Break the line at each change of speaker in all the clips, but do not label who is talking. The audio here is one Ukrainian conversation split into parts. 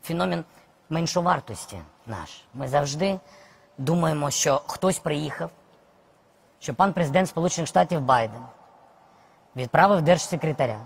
феномен меншовартості наш. Ми завжди думаємо, що хтось приїхав, що пан президент Сполучених Штатів Байден відправив держсекретаря.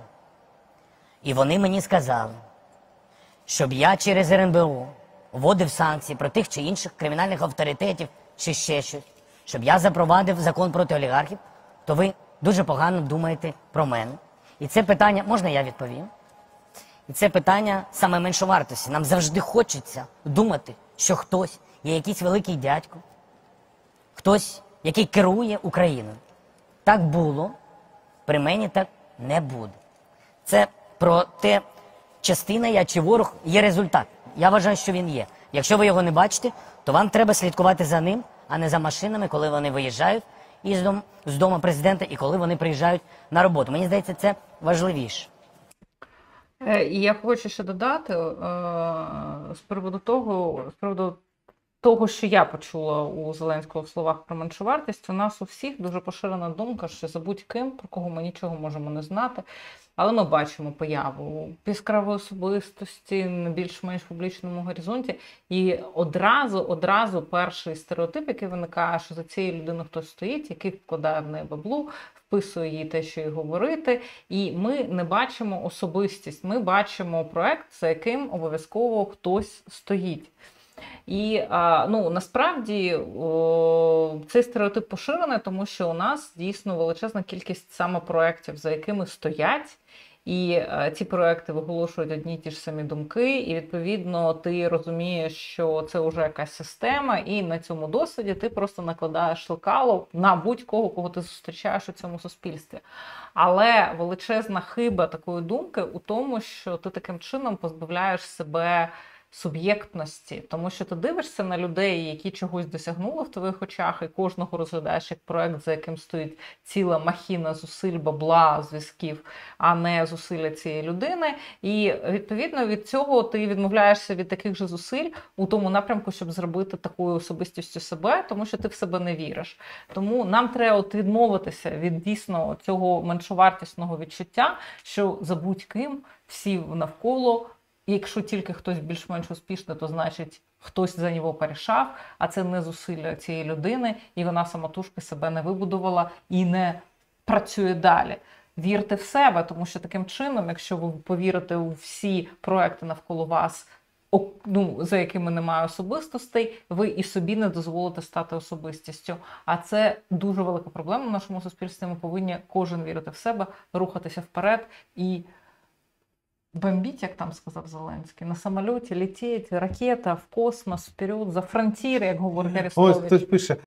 І вони мені сказали, щоб я через РНБО вводив санкції про тих чи інших кримінальних авторитетів чи ще щось, щоб я запровадив закон проти олігархів, то ви дуже погано думаєте про мене. І це питання, можна я відповім? І це питання саме меншовартості. Нам завжди хочеться думати, що хтось є якийсь великий дядько, хтось, який керує Україною. Так було, при мені так не буде. Це про те, частина я чи ворог, є результат. Я вважаю, що він є. Якщо ви його не бачите, то вам треба слідкувати за ним, а не за машинами, коли вони виїжджають з дому президента і коли вони приїжджають на роботу. Мені здається, це важливіше.
І я хочу ще додати з приводу того, що я почула у Зеленського в словах про меншовартість. У нас у всіх дуже поширена думка, що за будь-ким, про кого ми нічого можемо не знати, але ми бачимо появу яскравої особистості на більш-менш публічному горизонті. І одразу перший стереотип, який виникає, що за цією людиною хтось стоїть, який вкладає в неї баблу, вписує їй те, що їй говорити. І ми не бачимо особистість, ми бачимо проект, за яким обов'язково хтось стоїть. І насправді цей стереотип поширений, тому що у нас дійсно величезна кількість саме проєктів, за якими стоять, і ці проєкти виголошують одні й ті ж самі думки, і відповідно ти розумієш, що це вже якась система, і на цьому досвіді ти просто накладаєш лекало на будь-кого, кого ти зустрічаєш у цьому суспільстві. Але величезна хиба такої думки у тому, що ти таким чином позбавляєш себе суб'єктності, тому що ти дивишся на людей, які чогось досягнули в твоїх очах, і кожного розглядаєш як проект, за яким стоїть ціла махіна зусиль, бабла, зв'язків, а не зусилля цієї людини. І відповідно від цього ти відмовляєшся від таких же зусиль у тому напрямку, щоб зробити такою особистістю себе, тому що ти в себе не віриш. Тому нам треба відмовитися від дійсно цього меншовартісного відчуття, що за будь-ким всі навколо, якщо тільки хтось більш-менш успішний, то значить хтось за нього порішав, а це не зусилля цієї людини, і вона самотужки себе не вибудувала і не працює далі. Вірте в себе, тому що таким чином, якщо ви повірите у всі проекти навколо вас, за якими немає особистостей, ви і собі не дозволите стати особистістю. А це дуже велика проблема в нашому суспільстві. Ми повинні кожен вірити в себе, рухатися вперед і бомбить, як там сказав Зеленський, на самоліті летіть, ракета в космос, вперед, за фронтір, як говорить Арестович.
Ось хтось пише,